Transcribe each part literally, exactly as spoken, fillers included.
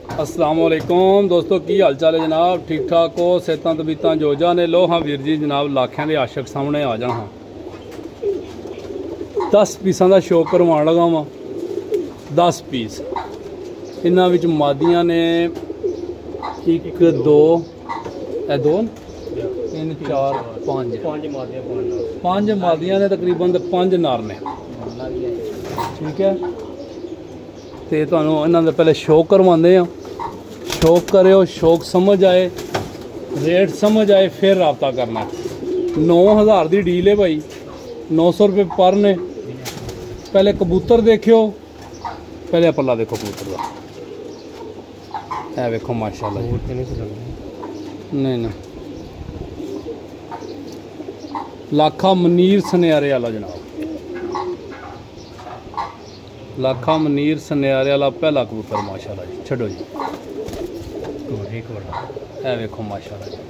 अस्सलाम वालेकुम दोस्तों, की हाल चाल है जनाब? ठीक ठाक हो? सेहत तबीयत जोजा ने? लो हाँ वीर जी जनाब, लाखों के आशक सामने आ जाना हाँ। दस पीसा का शो करवान लगा वा। दस पीस इन्हां विच मादियां ने एक दो ए दो तीन चार पाँच पाँच मादियां ने, तकरीबन पाँच नार ने। ठीक है, तो तुहानूं इन्हां दा पहले शो करवाते हैं। शौक करो, शौक समझ आए, रेट समझ आए, फिर रबता करना। नौ हज़ार की डील है भाई, नौ सौ रुपये पर ने। पहले कबूतर देखियो, पहले पल्ला देखो कबूतर का। है वेखो माशाल्लाह। नहीं नहीं, लाखा मनीर सनियारे वाला जनाब, लाखा मनीर सनियारे वाला पहला कबूतर माशाल्लाह जी। छड़ो जी, है वेखो माशाल्लाह जी।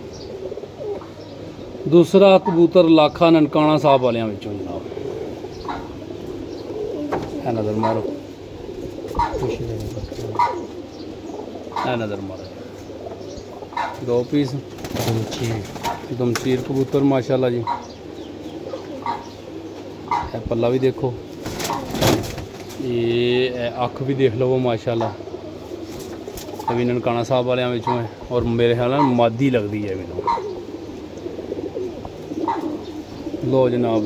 दूसरा कबूतर लाखा ननकाना साहब वालियां विचों जनाब, है नज़र मारो, है नज़र मारो। दो पीस दमचीर कबूतर माशाल्लाह जी। है पल्ला भी देखो, ये अख भी देख लो माशाल्लाह। अभी ननकाना साहब वाले विचों है, और मेरे ख्याल में मादी लगती है मैनू। लो जनाब,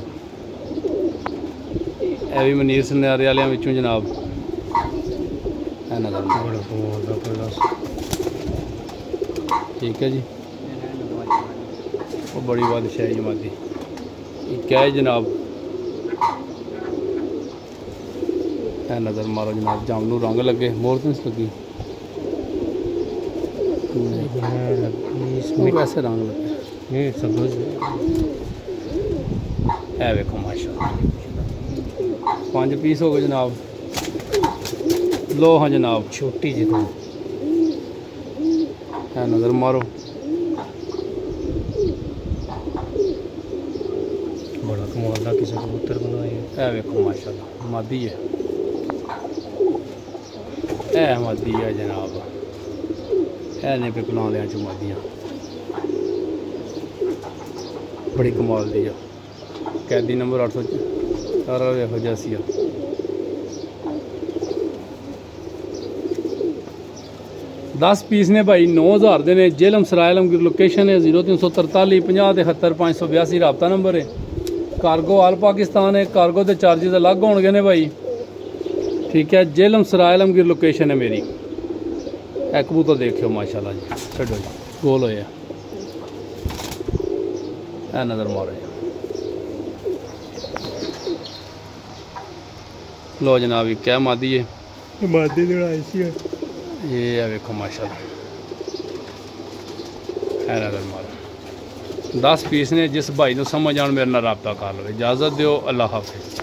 यह भी मनीर सनियारे वाले विचों जनाब, है नज़र। ठीक है जी, वो बड़ी बादशाही मादी क्या है जनाब, है नज़र मारो जनाब। जामनू रंग लगे, मोर तो नहीं लगी, वैसे रंग लगे है। वेखो माशाल्लाह, पाँच पीस हो गए जनाब। लो हाँ जनाब, छोटी जी तो है नज़र मारो। बड़ा कमाल का किसी कबूतर बनाया है। वेखो माशाल्लाह, मादी है, है मादी है जनाब। है ने पिपलां वालियां चों मादियां, बड़ी कमाल दी है। कैदी नंबर अठ सौ सारा देखो जैसी है। दस पीस ने भाई, नौ हज़ार के ने। जेलम सराय आलमगीर लोकेशन है जीरो तीन सौ तरताली पंजाह तिहत्तर पाँच सौ बयासी राबता नंबर है। कार्गो आल पाकिस्तान है, कार्गो के चार्जिज अलग होंगे ने भाई। ठीक है, जेलम सराय आलमगीर लोकेशन है मेरी। है कबूतर देखियो माशाल्लाह जी, छो जी, गोल हो है नज़र मारो जी। लो जनाब, ये क्या मादी है, मादी है ये है। वेखो माशाल्लाह, है नज़र मारो। दस पीस ने, जिस भाई को समझ आन मेरे नाल रबता कर लो। इजाज़त दो, अल्लाह हाफिज़।